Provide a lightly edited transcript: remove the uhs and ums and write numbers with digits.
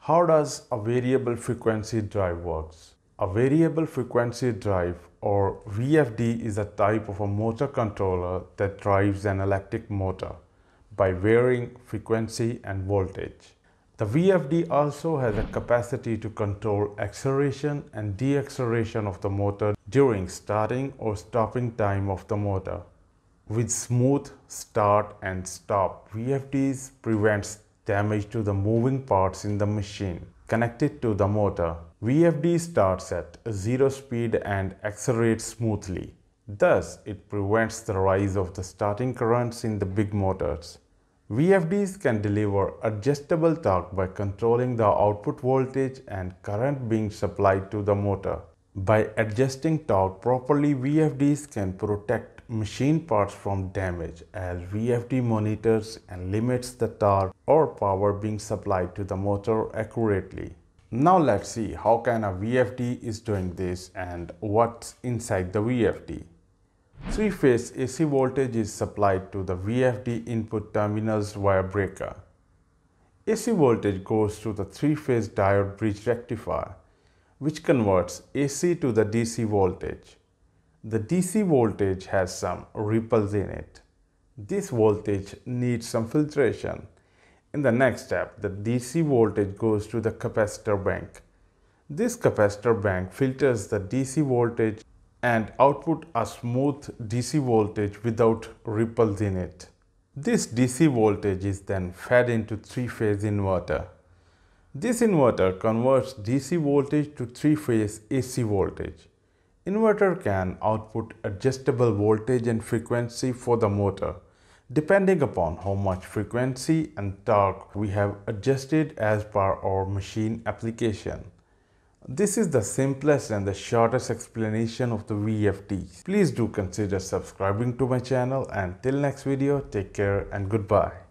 How does a variable frequency drive works? A variable frequency drive or VFD is a type of a motor controller that drives an electric motor by varying frequency and voltage. The VFD also has a capacity to control acceleration and deacceleration of the motor during starting or stopping time of the motor. With smooth start and stop, VFDs prevents damage to the moving parts in the machine connected to the motor. VFD starts at 0 speed and accelerates smoothly. Thus, it prevents the rise of the starting currents in the big motors. VFDs can deliver adjustable torque by controlling the output voltage and current being supplied to the motor. By adjusting torque properly, VFDs can protect machine parts from damage as VFD monitors and limits the torque or power being supplied to the motor accurately. Now let's see how can a VFD is doing this and what's inside the VFD. Three-phase AC voltage is supplied to the VFD input terminals via breaker. AC voltage goes to the three-phase diode bridge rectifier, which converts AC to the DC voltage. The DC voltage has some ripples in it. This voltage needs some filtration. In the next step, the DC voltage goes to the capacitor bank. This capacitor bank filters the DC voltage and output a smooth DC voltage without ripples in it. This DC voltage is then fed into three-phase inverter. This inverter converts DC voltage to three-phase AC voltage. Inverter can output adjustable voltage and frequency for the motor, depending upon how much frequency and torque we have adjusted as per our machine application. This is the simplest and the shortest explanation of the VFD. Please do consider subscribing to my channel, and till next video, take care and goodbye.